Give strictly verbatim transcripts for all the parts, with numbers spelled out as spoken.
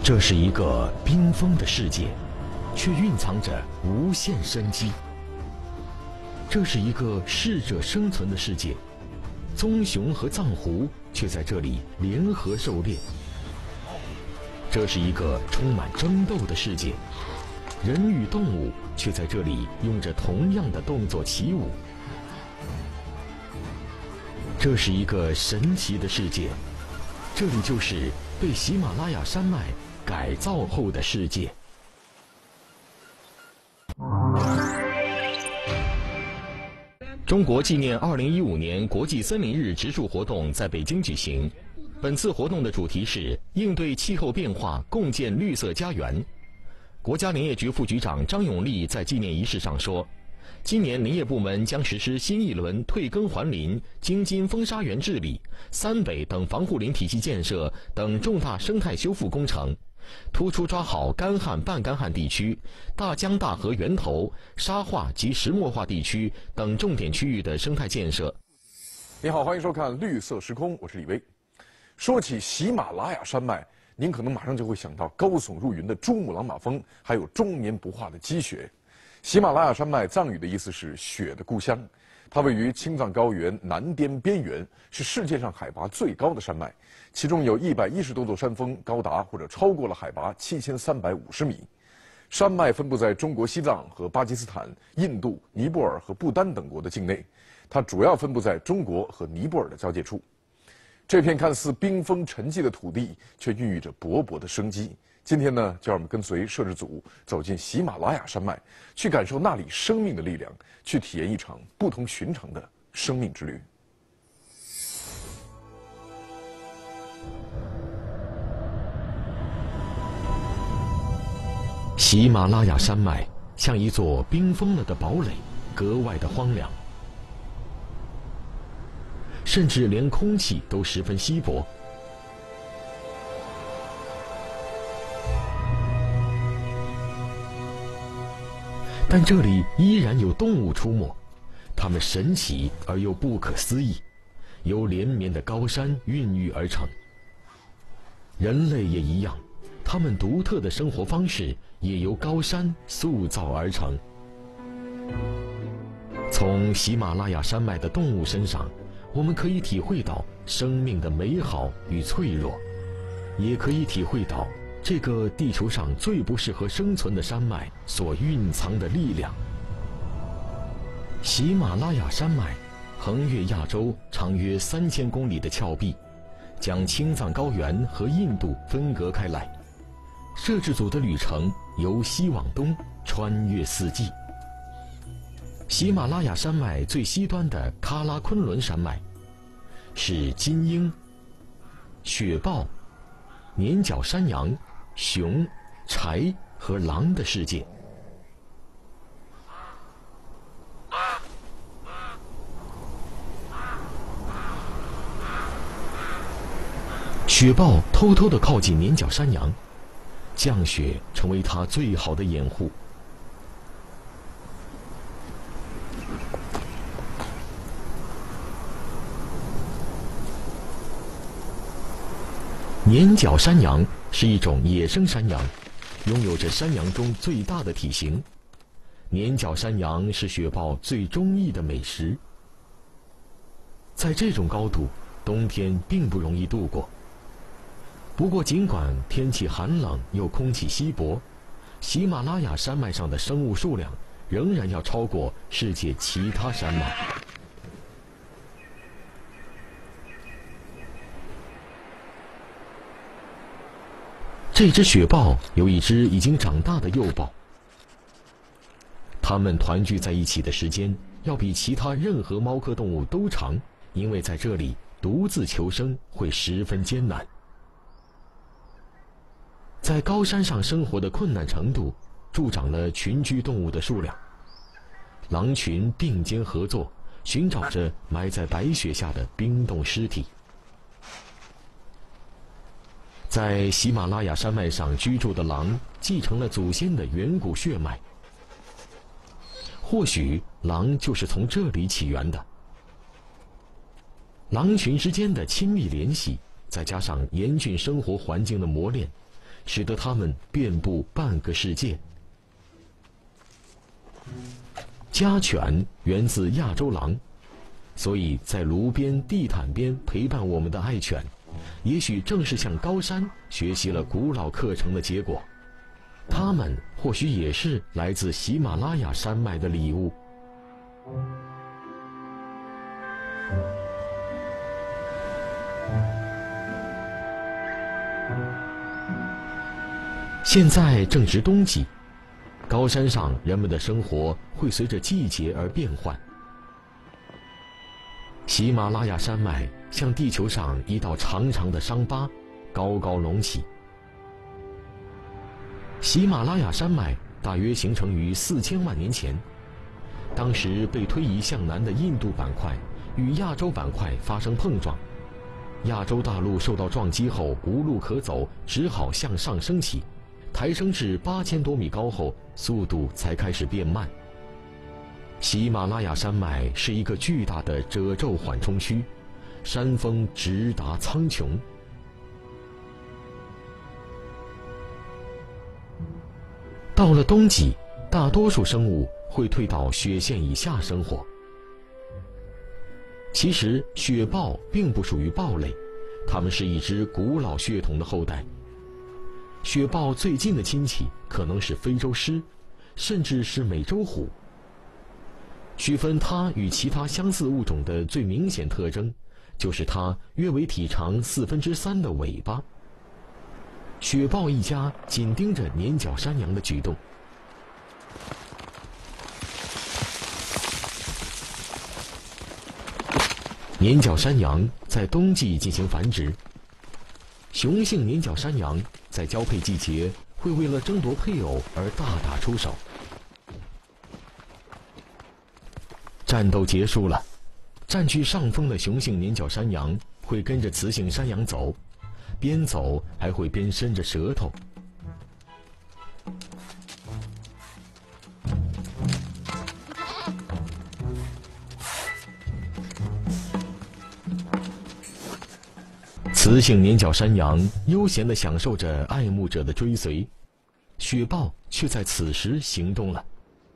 这是一个冰封的世界，却蕴藏着无限生机。这是一个适者生存的世界，棕熊和藏狐却在这里联合狩猎。这是一个充满争斗的世界，人与动物却在这里用着同样的动作起舞。这是一个神奇的世界，这里就是被喜马拉雅山脉改造后的世界。中国纪念二零一五年国际森林日植树活动在北京举行。本次活动的主题是应对气候变化，共建绿色家园。国家林业局副局长张永利在纪念仪式上说，今年林业部门将实施新一轮退耕还林、京津风沙园治理、三北等防护林体系建设等重大生态修复工程，突出抓好干旱半干旱地区、大江大河源头、沙化及石墨化地区等重点区域的生态建设。 你好，欢迎收看绿色时空，我是李威。说起喜马拉雅山脉，您可能马上就会想到高耸入云的珠穆朗玛峰，还有终年不化的积雪。喜马拉雅山脉藏语的意思是雪的故乡，它位于青藏高原南滇边缘，是世界上海拔最高的山脉，其中有一百一十多座山峰高达或者超过了海拔七千三百五十米。山脉分布在中国西藏和巴基斯坦、印度、尼泊尔和不丹等国的境内，它主要分布在中国和尼泊尔的交界处。这片看似冰封沉寂的土地，却孕育着勃勃的生机。今天呢，就让我们跟随摄制组走进喜马拉雅山脉，去感受那里生命的力量，去体验一场不同寻常的生命之旅。 喜马拉雅山脉像一座冰封了的堡垒，格外的荒凉。甚至连空气都十分稀薄。但这里依然有动物出没，它们神奇而又不可思议，由连绵的高山孕育而成。人类也一样，他们独特的生活方式也由高山塑造而成。从喜马拉雅山脉的动物身上，我们可以体会到生命的美好与脆弱，也可以体会到这个地球上最不适合生存的山脉所蕴藏的力量。喜马拉雅山脉横越亚洲长约三千公里的峭壁，将青藏高原和印度分隔开来。摄制组的旅程由西往东，穿越四季。喜马拉雅山脉最西端的喀拉昆仑山脉，是金鹰、雪豹、年角山羊、熊、豺和狼的世界。雪豹偷偷地靠近年角山羊，降雪成为它最好的掩护。年角山羊是一种野生山羊，拥有着山羊中最大的体型。年角山羊是雪豹最中意的美食。在这种高度，冬天并不容易度过。不过尽管天气寒冷又空气稀薄，喜马拉雅山脉上的生物数量仍然要超过世界其他山脉。这只雪豹有一只已经长大的幼豹，它们团聚在一起的时间要比其他任何猫科动物都长，因为在这里独自求生会十分艰难。在高山上生活的困难程度助长了群居动物的数量，狼群并肩合作，寻找着埋在白雪下的冰冻尸体。在喜马拉雅山脉上居住的狼继承了祖先的远古血脉，或许狼就是从这里起源的。狼群之间的亲密联系，再加上严峻生活环境的磨练， 使得它们遍布半个世界。家犬源自亚洲狼，所以在炉边、地毯边陪伴我们的爱犬，也许正是向高山学习了古老课程的结果。它们或许也是来自喜马拉雅山脉的礼物。现在正值冬季，高山上人们的生活会随着季节而变换。喜马拉雅山脉像地球上一道长长的伤疤，高高隆起。喜马拉雅山脉大约形成于四千万年前，当时被推移向南的印度板块与亚洲板块发生碰撞，亚洲大陆受到撞击后无路可走，只好向上升起，抬升至八千多米高后，速度才开始变慢。喜马拉雅山脉是一个巨大的褶皱缓冲区，山峰直达苍穹。到了冬季，大多数生物会退到雪线以下生活。其实雪豹并不属于豹类，它们是一只古老血统的后代。雪豹最近的亲戚可能是非洲狮，甚至是美洲虎。区分它与其他相似物种的最明显特征，就是它约为体长四分之三的尾巴。雪豹一家紧盯着年角山羊的举动。年角山羊在冬季进行繁殖。雄性年角山羊在交配季节会为了争夺配偶而大打出手。战斗结束了，占据上风的雄性年角山羊会跟着雌性山羊走，边走还会边伸着舌头。雌性年角山羊悠闲地享受着爱慕者的追随，雪豹却在此时行动了。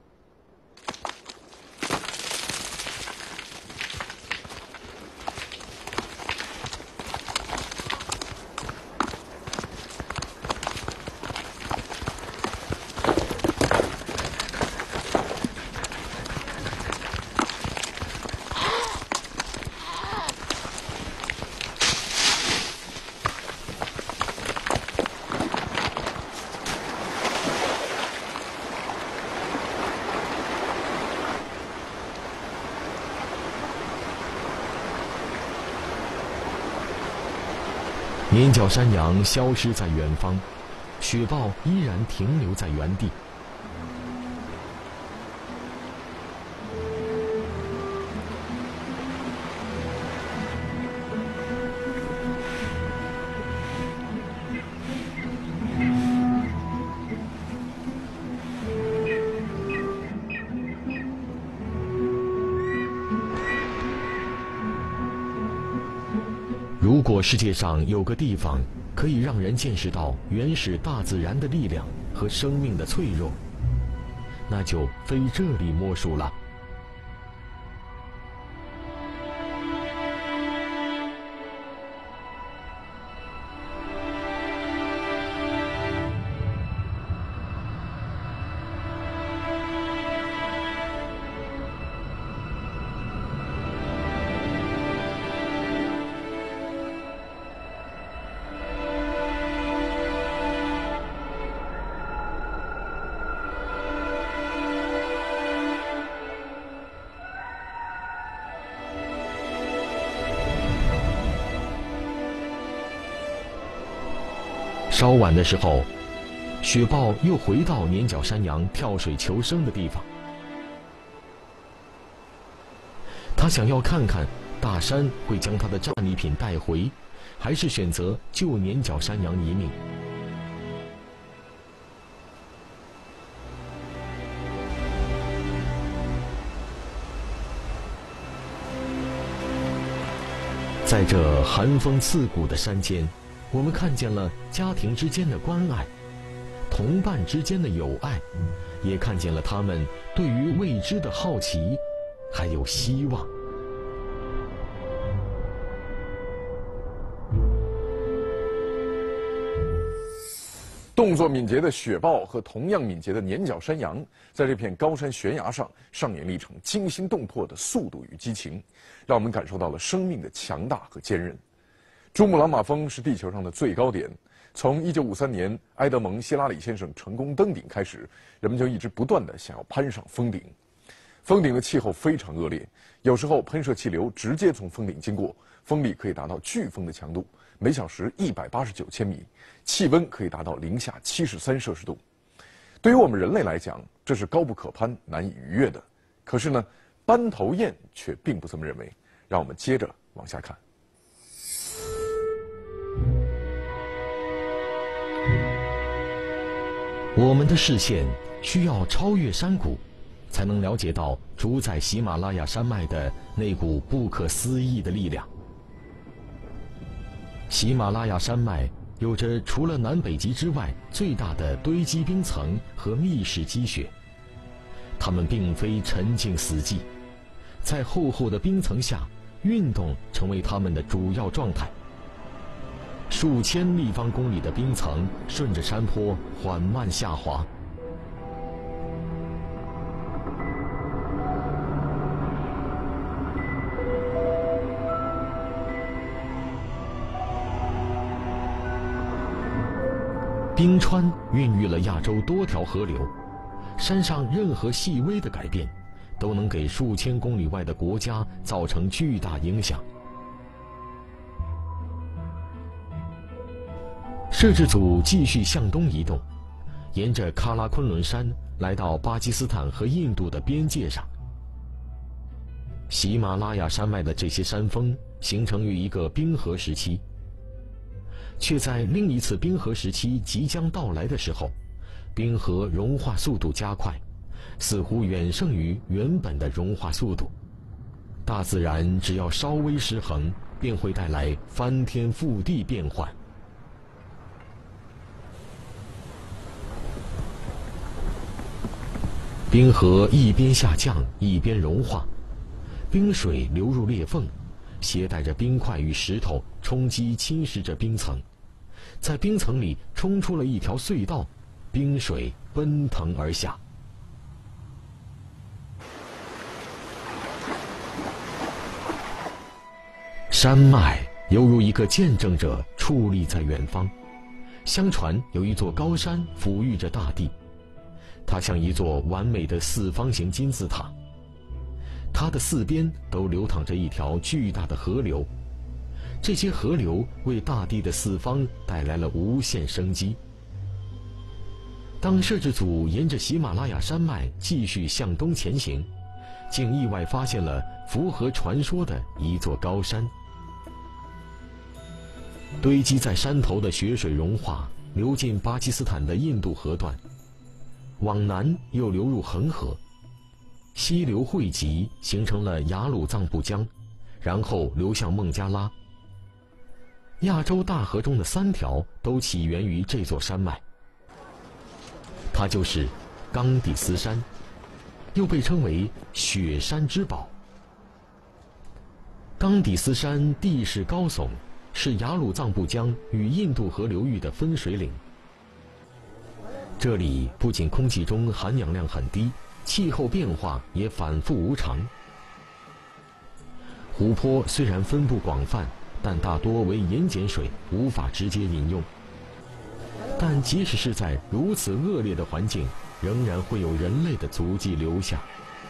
年角山羊消失在远方，雪豹依然停留在原地。如果世界上有个地方可以让人见识到原始大自然的力量和生命的脆弱，那就非这里莫属了。稍晚的时候，雪豹又回到年角山羊跳水求生的地方。他想要看看大山会将他的战利品带回，还是选择救年角山羊一命。在这寒风刺骨的山间， 我们看见了家庭之间的关爱，同伴之间的友爱，也看见了他们对于未知的好奇，还有希望。 动作敏捷的雪豹和同样敏捷的年角山羊，在这片高山悬崖上上演了一场惊心动魄的速度与激情，让我们感受到了生命的强大和坚韧。珠穆朗玛峰是地球上的最高点，从一九五三年埃德蒙·希拉里先生成功登顶开始，人们就一直不断地想要攀上峰顶。峰顶的气候非常恶劣，有时候喷射气流直接从峰顶经过，风力可以达到飓风的强度，每小时一百八十九千米，气温可以达到零下七十三摄氏度。对于我们人类来讲，这是高不可攀、难以逾越的。可是呢，斑头雁却并不这么认为。让我们接着往下看。 我们的视线需要超越山谷，才能了解到主宰喜马拉雅山脉的那股不可思议的力量。喜马拉雅山脉有着除了南北极之外最大的堆积冰层和密室积雪，它们并非沉静死寂，在厚厚的冰层下，运动成为它们的主要状态。数千立方公里的冰层顺着山坡缓慢下滑，冰川孕育了亚洲多条河流，山上任何细微的改变都能给数千公里外的国家造成巨大影响。摄制组继续向东移动，沿着喀拉昆仑山来到巴基斯坦和印度的边界上。喜马拉雅山脉的这些山峰形成于一个冰河时期，却在另一次冰河时期即将到来的时候，冰河融化速度加快，似乎远胜于原本的融化速度。大自然只要稍微失衡，便会带来翻天覆地变幻。冰河一边下降一边融化，冰水流入裂缝，携带着冰块与石头冲击侵蚀着冰层，在冰层里冲出了一条隧道，冰水奔腾而下。山脉犹如一个见证者矗立在远方，相传有一座高山抚育着大地，它像一座完美的四方形金字塔，它的四边都流淌着一条巨大的河流，这些河流为大地的四方带来了无限生机。当摄制组沿着喜马拉雅山脉继续向东前行，竟意外发现了符合传说的一座高山。堆积在山头的雪水融化，流进巴基斯坦的印度河段，往南又流入恒河，溪流汇集形成了雅鲁藏布江，然后流向孟加拉。亚洲大河中的三条都起源于这座山脉，它就是冈底斯山，又被称为雪山之宝。冈底斯山地势高耸，是雅鲁藏布江与印度河流域的分水岭。这里不仅空气中含氧量很低，气候变化也反复无常。湖泊虽然分布广泛，但大多为盐碱水，无法直接饮用。但即使是在如此恶劣的环境，仍然会有人类的足迹留下。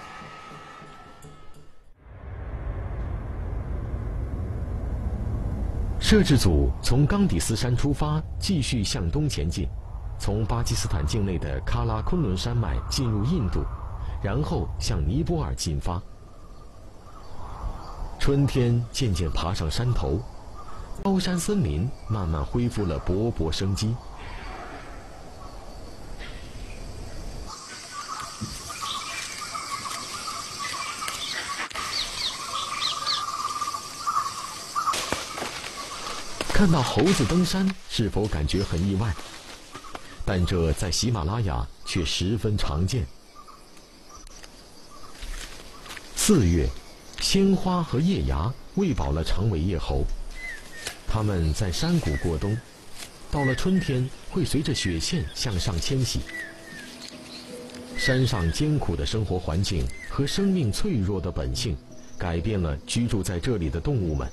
摄制组从冈底斯山出发，继续向东前进，从巴基斯坦境内的喀拉昆仑山脉进入印度，然后向尼泊尔进发。春天渐渐爬上山头，高山森林慢慢恢复了勃勃生机。 看到猴子登山，是否感觉很意外？但这在喜马拉雅却十分常见。四月，鲜花和叶芽喂饱了长尾叶猴，它们在山谷过冬，到了春天会随着雪线向上迁徙。山上艰苦的生活环境和生命脆弱的本性，改变了居住在这里的动物们。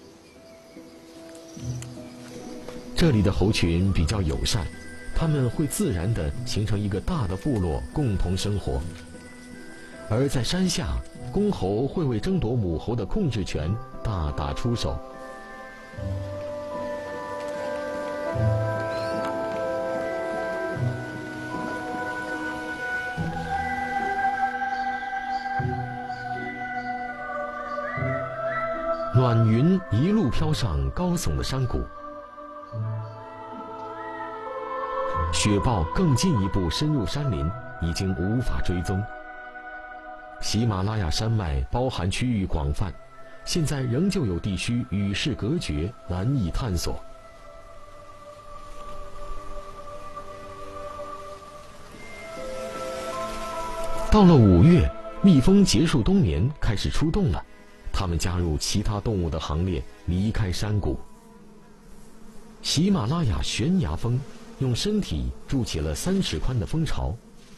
这里的猴群比较友善，它们会自然地形成一个大的部落，共同生活。而在山下，公猴会为争夺母猴的控制权大打出手。暖云一路飘上高耸的山谷，雪豹更进一步深入山林，已经无法追踪。喜马拉雅山脉包含区域广泛，现在仍旧有地区与世隔绝，难以探索。到了五月，蜜蜂结束冬眠，开始出动了。它们加入其他动物的行列，离开山谷。喜马拉雅悬崖蜂用身体筑起了三尺宽的蜂巢。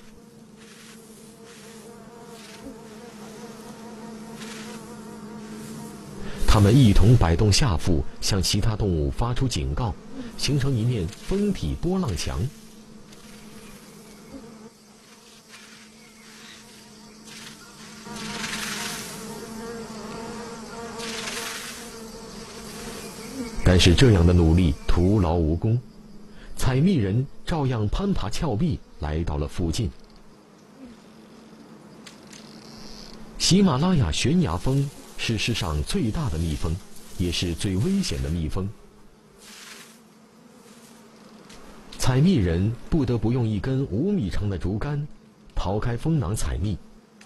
它们一同摆动下腹，向其他动物发出警告，形成一面蜂体波浪墙。但是这样的努力徒劳无功，采蜜人照样攀爬峭壁，来到了附近。喜马拉雅悬崖蜂是世上最大的蜜蜂，也是最危险的蜜蜂。采蜜人不得不用一根五米长的竹竿刨开蜂囊采蜜。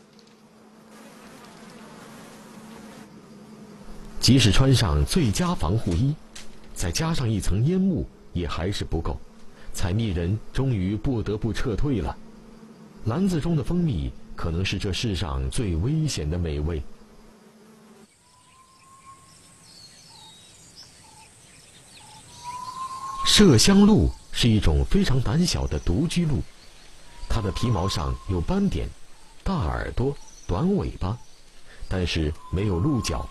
即使穿上最佳防护衣，再加上一层烟幕，也还是不够。采蜜人终于不得不撤退了。篮子中的蜂蜜可能是这世上最危险的美味。麝香鹿是一种非常胆小的独居鹿，它的皮毛上有斑点，大耳朵，短尾巴，但是没有鹿角。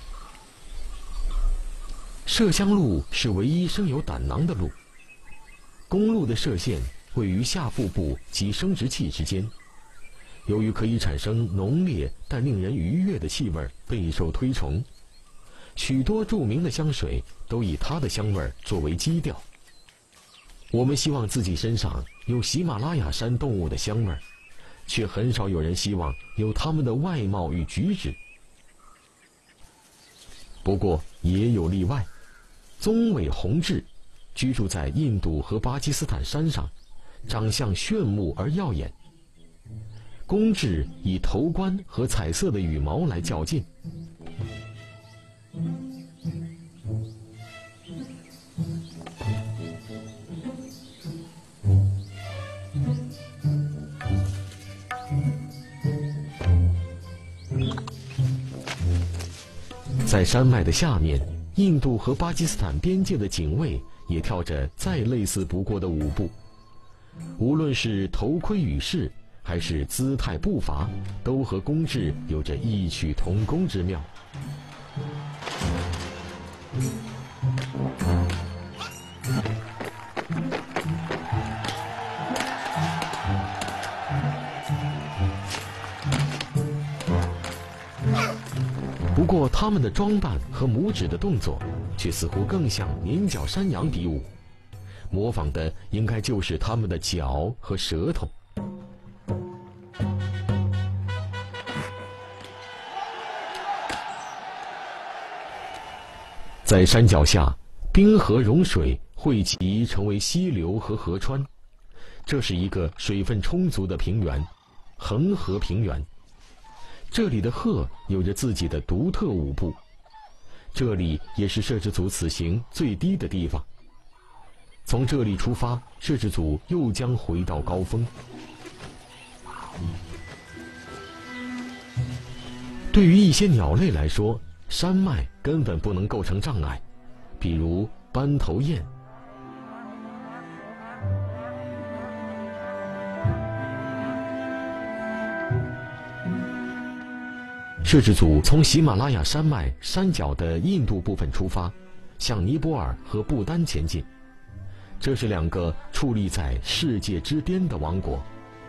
麝香鹿是唯一生有胆囊的鹿。公鹿的麝腺位于下腹部及生殖器之间，由于可以产生浓烈但令人愉悦的气味，备受推崇。许多著名的香水都以它的香味作为基调。我们希望自己身上有喜马拉雅山动物的香味，却很少有人希望有它们的外貌与举止。不过也有例外，棕尾红雉居住在印度和巴基斯坦山上，长相炫目而耀眼。公雉以头冠和彩色的羽毛来较劲。在山脉的下面，印度和巴基斯坦边界的警卫也跳着再类似不过的舞步。无论是头盔羽饰，还是姿态步伐，都和公雉有着异曲同工之妙。不过他们的装扮和拇指的动作却似乎更像年角山羊比武，模仿的应该就是他们的脚和舌头。在山脚下，冰河融水汇集成为溪流和河川，这是一个水分充足的平原，恒河平原。这里的鹤有着自己的独特舞步， 这里也是摄制组此行最低的地方。从这里出发，摄制组又将回到高峰。对于一些鸟类来说，山脉根本不能构成障碍，比如斑头雁。摄制组从喜马拉雅山脉山脚的印度部分出发，向尼泊尔和不丹前进。这是两个矗立在世界之巅的王国。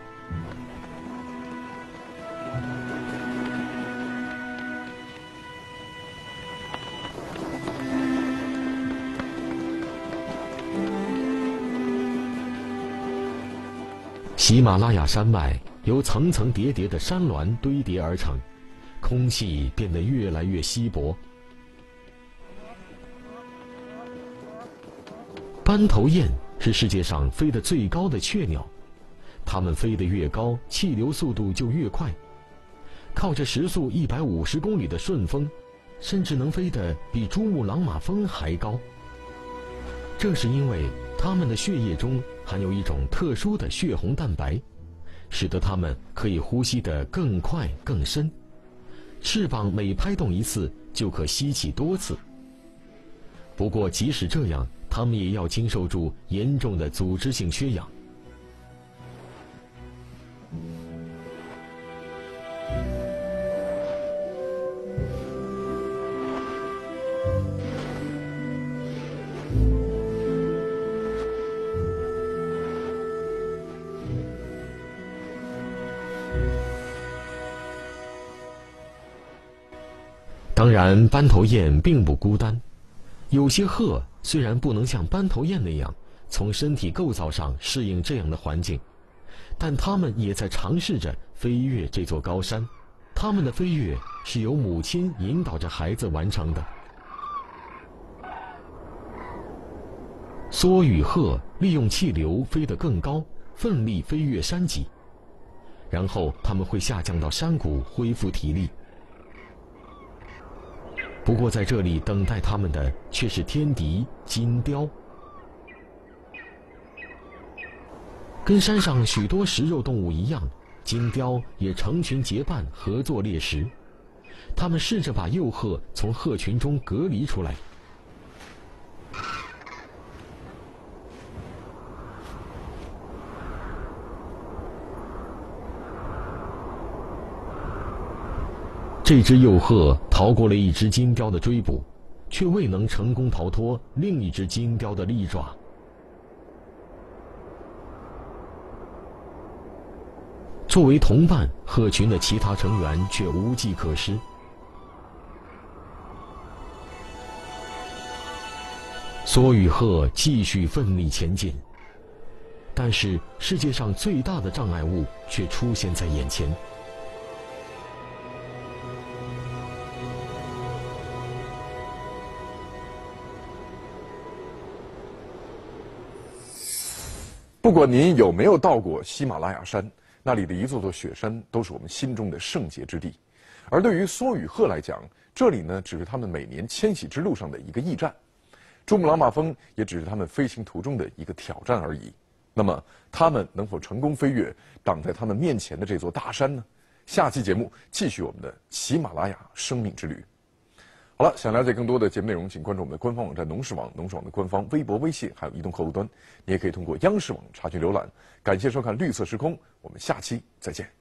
喜马拉雅山脉由层层叠叠的山峦堆叠而成，空气变得越来越稀薄。斑头雁是世界上飞得最高的雀鸟，它们飞得越高，气流速度就越快，靠着时速一百五十公里的顺风，甚至能飞得比珠穆朗玛峰还高。正是因为它们的血液中含有一种特殊的血红蛋白，使得它们可以呼吸得更快更深，翅膀每拍动一次就可吸气多次。不过即使这样，它们也要经受住严重的组织性缺氧。当然，斑头雁并不孤单。有些鹤虽然不能像斑头雁那样从身体构造上适应这样的环境，但它们也在尝试着飞越这座高山。它们的飞跃是由母亲引导着孩子完成的。梭羽鹤利用气流飞得更高，奋力飞越山脊，然后它们会下降到山谷恢复体力。不过在这里等待他们的却是天敌金雕。跟山上许多食肉动物一样，金雕也成群结伴合作猎食。它们试着把幼鹤从鹤群中隔离出来。这只幼鹤逃过了一只金雕的追捕，却未能成功逃脱另一只金雕的利爪。作为同伴，鹤群的其他成员却无计可施。梭羽鹤继续奋力前进，但是世界上最大的障碍物却出现在眼前。 不管您有没有到过喜马拉雅山，那里的一座座雪山都是我们心中的圣洁之地。而对于梭羽鹤来讲，这里呢只是他们每年迁徙之路上的一个驿站，珠穆朗玛峰也只是他们飞行途中的一个挑战而已。那么，他们能否成功飞越挡在他们面前的这座大山呢？下期节目继续我们的喜马拉雅生命之旅。好了，想了解更多的节目内容，请关注我们的官方网站农视网、农视网的官方微博、微信，还有移动客户端。你也可以通过央视网查询浏览。感谢收看《绿色时空》，我们下期再见。